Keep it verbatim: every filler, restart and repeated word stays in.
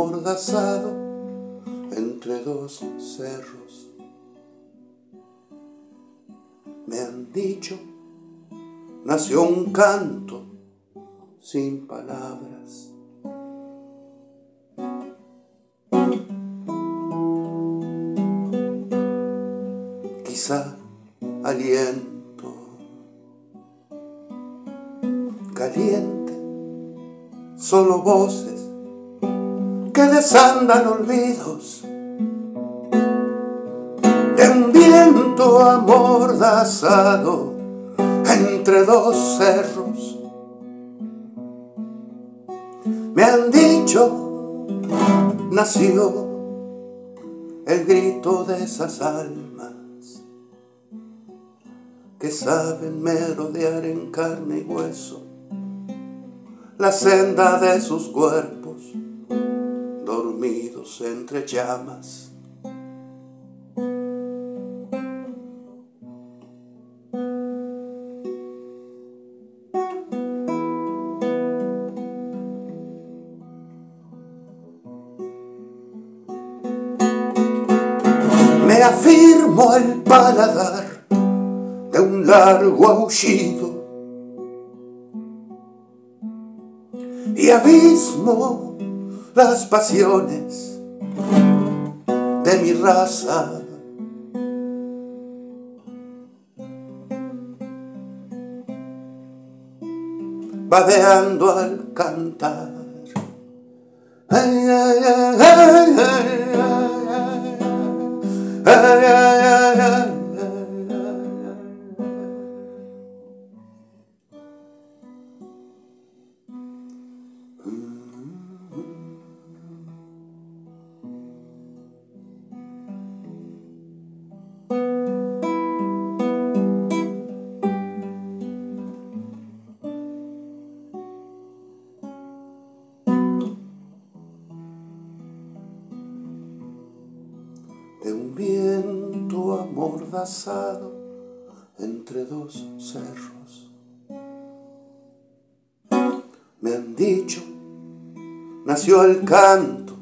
amordazado entre dos cerros. Me han dicho, nació un canto sin palabras. Quizá aliento caliente, solo voces que desandan olvidos de un viento amordazado entre dos cerros. Me han dicho, nació el grito de esas almas que saben merodear en carne y hueso la senda de sus cuerpos dormidos entre llamas. Me afirmo el paladar de un largo aullido y abismo las pasiones de mi raza. Babeando al cantar. Ay, ay, ay, ay, ay, ay, ay, ay, ay, ay. De un viento amordazado entre dos cerros. Me han dicho, nació el canto